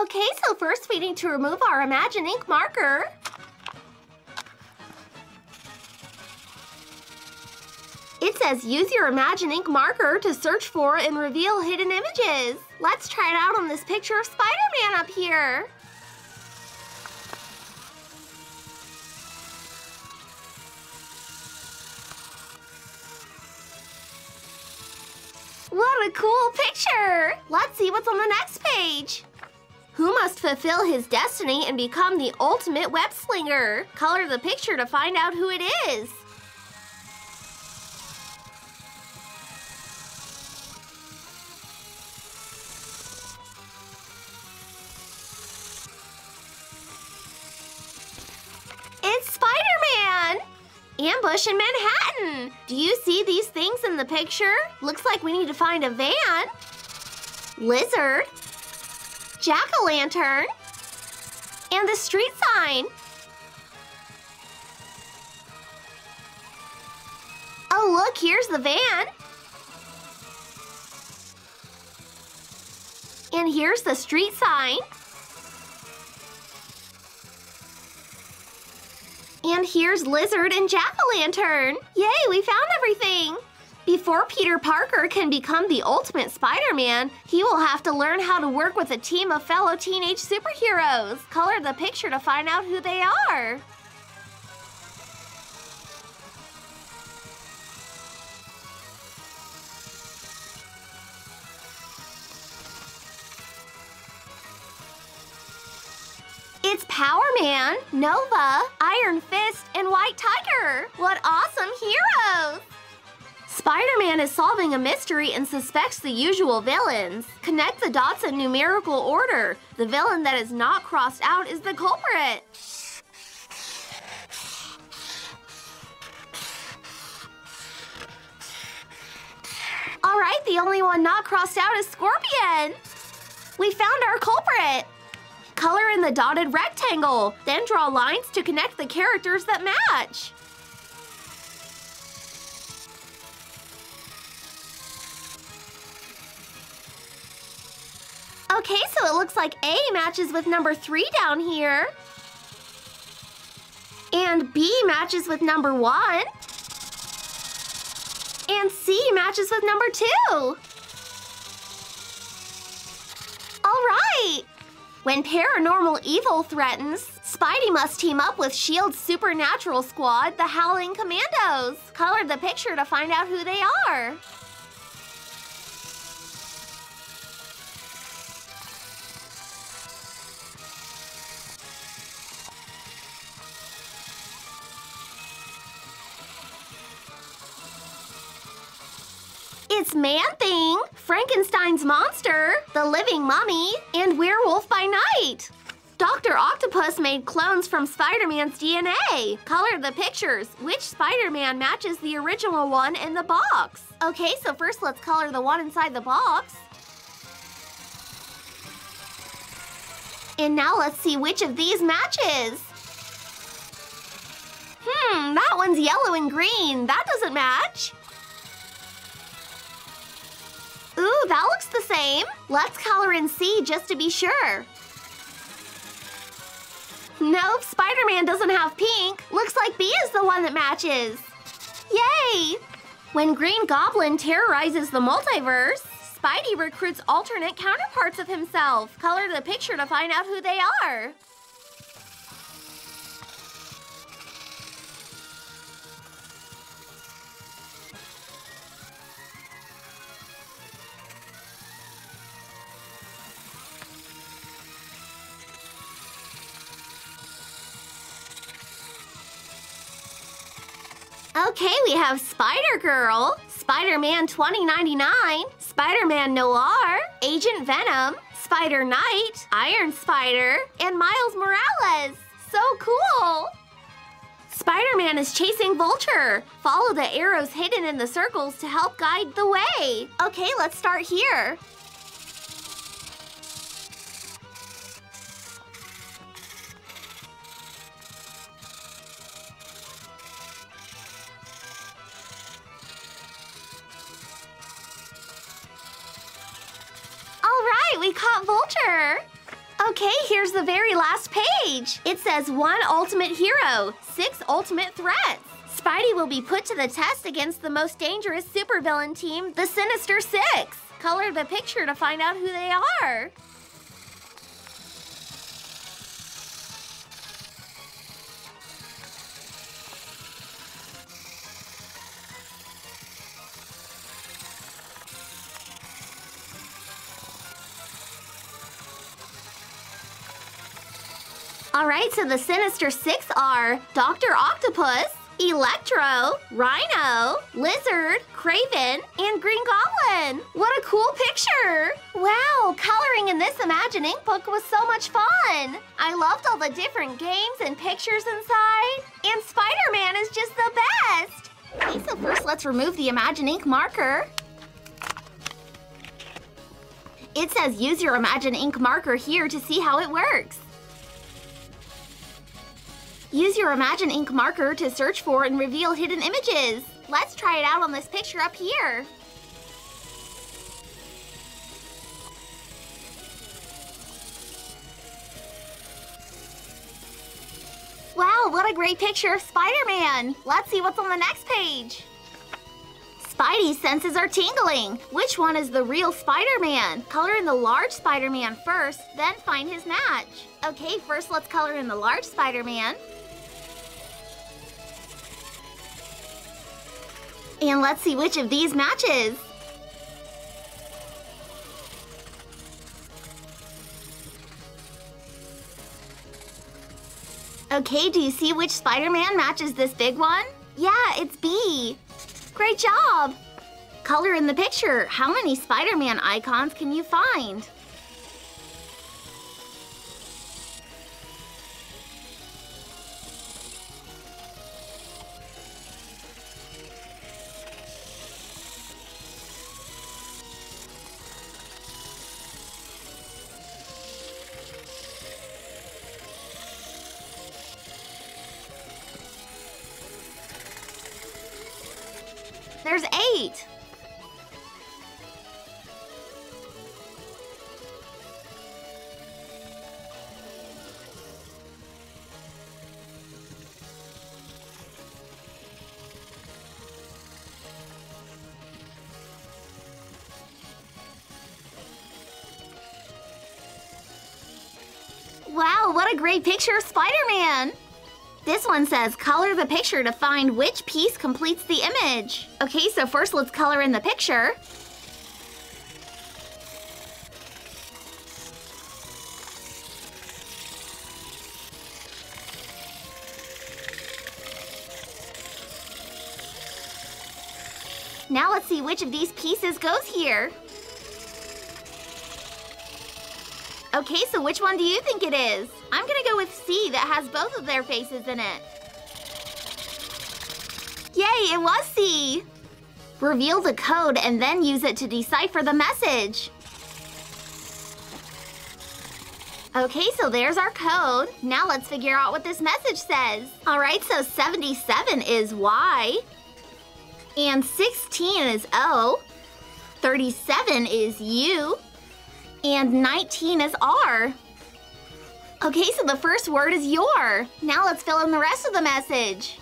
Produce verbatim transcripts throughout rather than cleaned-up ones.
Okay, so first we need to remove our Imagine ink marker. It says use your Imagine ink marker to search for and reveal hidden images. Let's try it out on this picture of Spider-Man up here. What a cool picture! Let's see what's on the next page. Who must fulfill his destiny and become the ultimate web slinger? Color the picture to find out who it is. It's Spider-Man! Ambush in Manhattan! Do you see these things in the picture? Looks like we need to find a van, lizard, jack-o'-lantern, and the street sign. Oh, look, here's the van. And here's the street sign. And here's Lizard and Jack-o'-lantern. Yay, we found everything! Before Peter Parker can become the ultimate Spider-Man, he will have to learn how to work with a team of fellow teenage superheroes. Color the picture to find out who they are. It's Power Man, Nova, Iron Fist, and White Tiger. What awesome heroes! Spider-Man is solving a mystery and suspects the usual villains. Connect the dots in numerical order. The villain that is not crossed out is the culprit. Alright, the only one not crossed out is Scorpion. We found our culprit. Color in the dotted rectangle, then draw lines to connect the characters that match. Okay, so it looks like A matches with number three down here. And B matches with number one. And C matches with number two. All right. When paranormal evil threatens, Spidey must team up with S H I E L D's supernatural squad, the Howling Commandos. Color the picture to find out who they are. It's Man-Thing, Frankenstein's monster, the living mummy, and Werewolf by Night. Doctor Octopus made clones from Spider-Man's D N A. Color the pictures. Which Spider-Man matches the original one in the box? Okay, so first let's color the one inside the box. And now let's see which of these matches. Hmm, that one's yellow and green. That doesn't match. Ooh, that looks the same. Let's color in C just to be sure. Nope, Spider-Man doesn't have pink. Looks like B is the one that matches. Yay! When Green Goblin terrorizes the multiverse, Spidey recruits alternate counterparts of himself. Color the picture to find out who they are. Okay, we have Spider-Girl, Spider-Man twenty ninety-nine, Spider-Man Noir, Agent Venom, Spider-Knight, Iron Spider, and Miles Morales. So cool! Spider-Man is chasing Vulture. Follow the arrows hidden in the circles to help guide the way. Okay, let's start here. We caught Vulture! Okay, here's the very last page. It says one ultimate hero, six ultimate threats. Spidey will be put to the test against the most dangerous supervillain team, the Sinister Six. Color the picture to find out who they are. Alright, so the Sinister Six are Doctor Octopus, Electro, Rhino, Lizard, Kraven, and Green Goblin. What a cool picture! Wow, coloring in this Imagine Ink book was so much fun. I loved all the different games and pictures inside. And Spider-Man is just the best! Okay, so first let's remove the Imagine Ink marker. It says use your Imagine Ink marker here to see how it works. Use your Imagine Ink marker to search for and reveal hidden images. Let's try it out on this picture up here. Wow, what a great picture of Spider-Man! Let's see what's on the next page. Spidey's senses are tingling. Which one is the real Spider-Man? Color in the large Spider-Man first, then find his match. Okay, first let's color in the large Spider-Man. And let's see which of these matches. Okay, do you see which Spider-Man matches this big one? Yeah, it's B. Great job! Color in the picture. How many Spider-Man icons can you find? There's eight. Wow, what a great picture of Spider-Man! This one says, color the picture to find which piece completes the image. Okay, so first let's color in the picture. Now let's see which of these pieces goes here. Okay, so which one do you think it is? I'm gonna go with C that has both of their faces in it. Yay, it was C! Reveal the code and then use it to decipher the message. Okay, so there's our code. Now let's figure out what this message says. Alright, so seventy-seven is Y, and sixteen is O, thirty-seven is U, and nineteen is R. Okay, so the first word is your. Now let's fill in the rest of the message.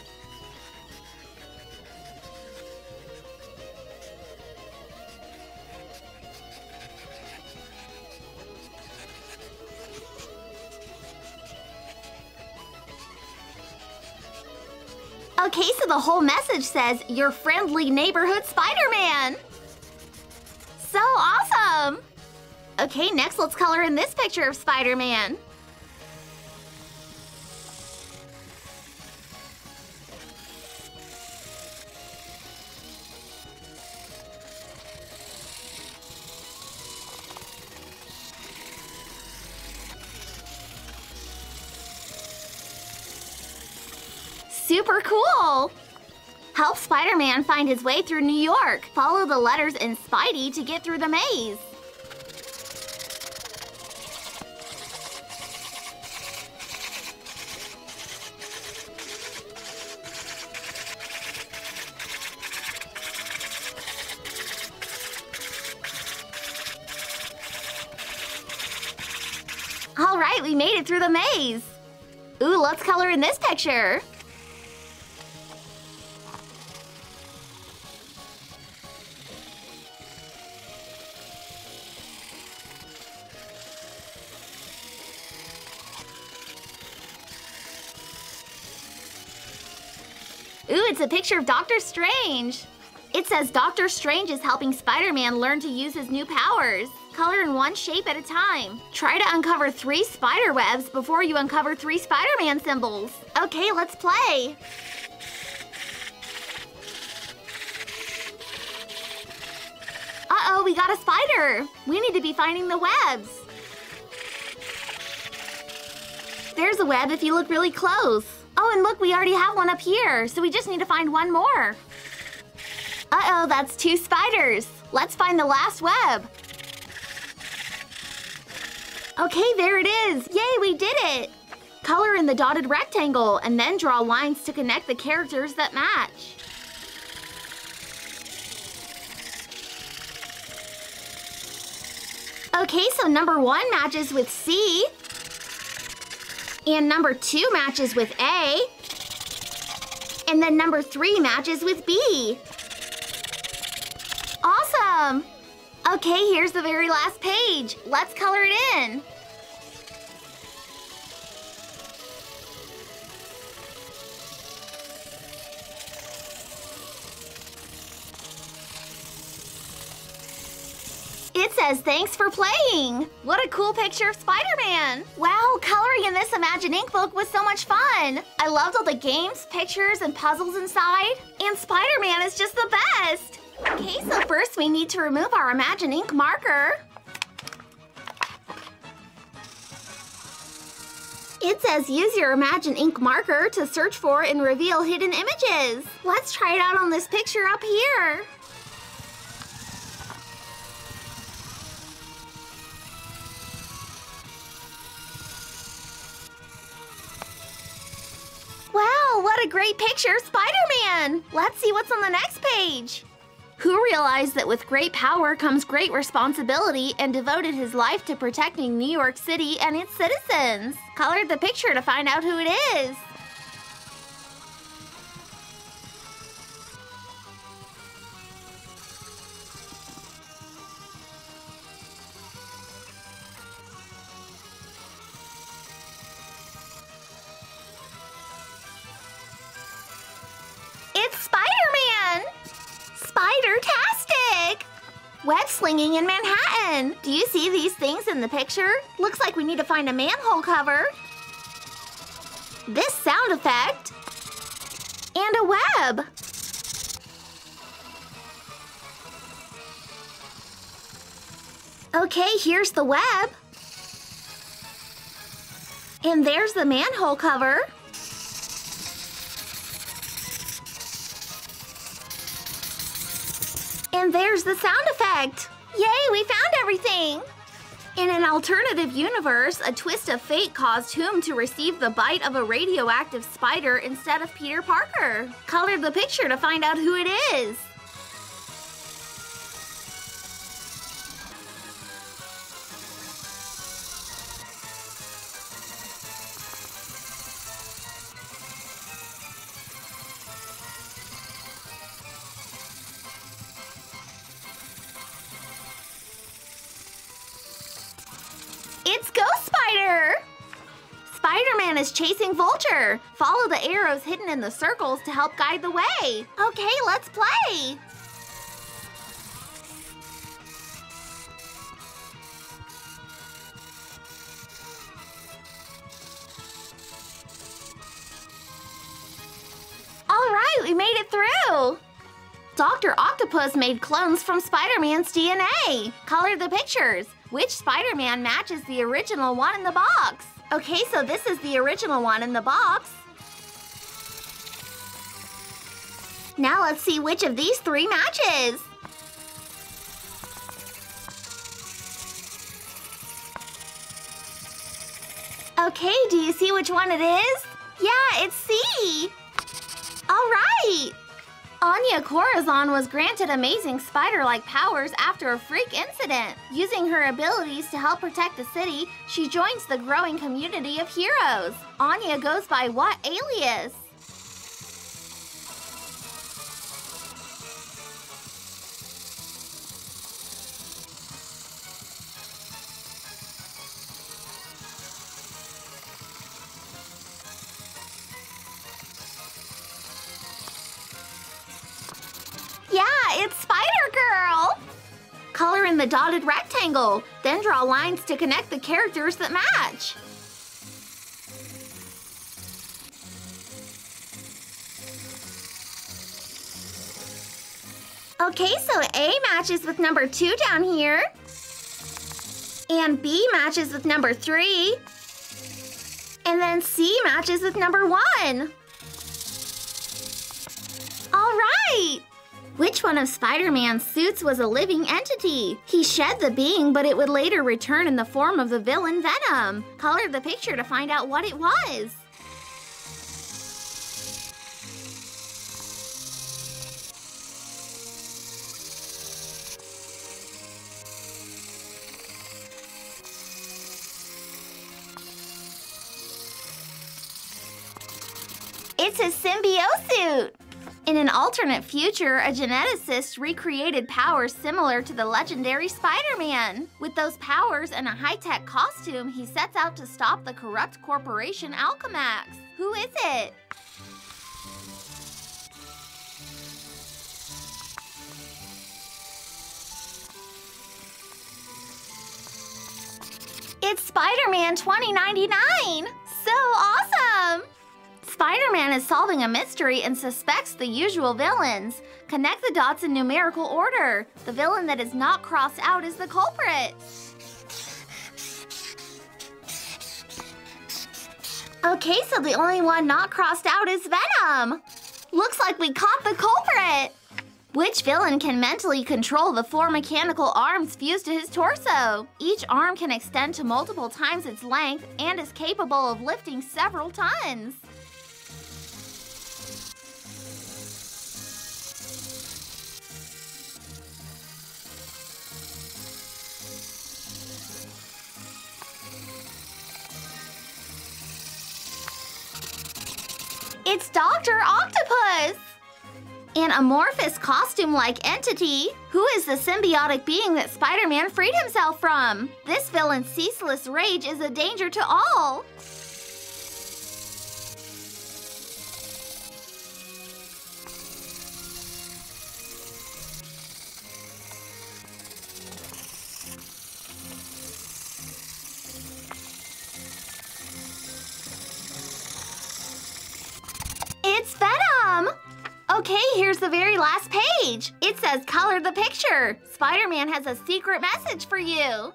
Okay, so the whole message says, your friendly neighborhood Spider-Man. So awesome! Okay, next let's color in this picture of Spider-Man. Super cool! Help Spider-Man find his way through New York. Follow the letters in Spidey to get through the maze. All right, we made it through the maze. Ooh, let's color in this picture. Ooh, it's a picture of Doctor Strange. It says Doctor Strange is helping Spider-Man learn to use his new powers. Color in one shape at a time. Try to uncover three spider webs before you uncover three Spider-Man symbols. Okay, let's play. Uh-oh, we got a spider. We need to be finding the webs. There's a web if you look really close. Oh, and look, we already have one up here, so we just need to find one more. Uh-oh, that's two spiders. Let's find the last web. Okay, there it is. Yay, we did it. Color in the dotted rectangle and then draw lines to connect the characters that match. Okay, so number one matches with C. And number two matches with A. And then number three matches with B. Awesome! Okay, here's the very last page. Let's color it in. It says, thanks for playing. What a cool picture of Spider-Man. Wow, coloring in this Imagine Ink book was so much fun. I loved all the games, pictures, and puzzles inside. And Spider-Man is just the best. Okay, so first we need to remove our Imagine Ink marker. It says use your Imagine Ink marker to search for and reveal hidden images. Let's try it out on this picture up here. Wow, what a great picture, Spider-Man! Let's see what's on the next page. Who realized that with great power comes great responsibility and devoted his life to protecting New York City and its citizens? Colored the picture to find out who it is. It's Spider-Man! Spider-tastic! Web slinging in Manhattan. Do you see these things in the picture? Looks like we need to find a manhole cover. This sound effect. And a web. Okay, here's the web. And there's the manhole cover. And there's the sound effect! Yay, we found everything! In an alternative universe, a twist of fate caused Whom to receive the bite of a radioactive spider instead of Peter Parker. Color the picture to find out who it is. It's Ghost Spider! Spider-Man is chasing Vulture. Follow the arrows hidden in the circles to help guide the way. Okay, let's play! All right, we made it through! Doctor Octopus made clones from Spider-Man's D N A. Color the pictures. Which Spider-Man matches the original one in the box? Okay, so this is the original one in the box. Now let's see which of these three matches. Okay, do you see which one it is? Yeah, it's C. All right. Anya Corazon was granted amazing spider-like powers after a freak incident. Using her abilities to help protect the city, she joins the growing community of heroes. Anya goes by what alias? Yeah, it's Spider-Girl! Color in the dotted rectangle, then draw lines to connect the characters that match. Okay, so A matches with number two down here. And B matches with number three. And then C matches with number one. All right! Which one of Spider-Man's suits was a living entity? He shed the being, but it would later return in the form of the villain Venom. Color the picture to find out what it was. It's his symbiote suit! In an alternate future, a geneticist recreated powers similar to the legendary Spider-Man. With those powers and a high-tech costume, he sets out to stop the corrupt corporation Alchemax. Who is it? It's Spider-Man twenty ninety-nine! So awesome! Spider-Man is solving a mystery and suspects the usual villains. Connect the dots in numerical order. The villain that is not crossed out is the culprit. Okay, so the only one not crossed out is Venom. Looks like we caught the culprit. Which villain can mentally control the four mechanical arms fused to his torso? Each arm can extend to multiple times its length and is capable of lifting several tons. It's Doctor Octopus! An amorphous costume-like entity. Who is the symbiotic being that Spider-Man freed himself from? This villain's ceaseless rage is a danger to all. It's Venom! Okay, here's the very last page. It says color the picture. Spider-Man has a secret message for you.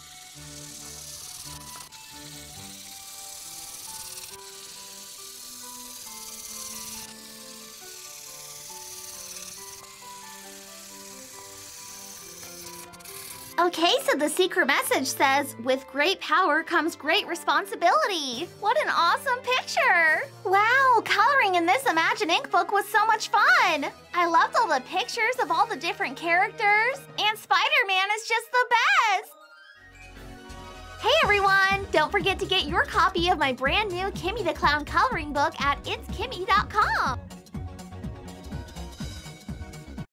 Okay, so the secret message says, with great power comes great responsibility. What an awesome picture! Wow, coloring in this Imagine Ink book was so much fun! I loved all the pictures of all the different characters, and Spider-Man is just the best! Hey everyone! Don't forget to get your copy of my brand new Kimmi the Clown coloring book at its kimmi dot com.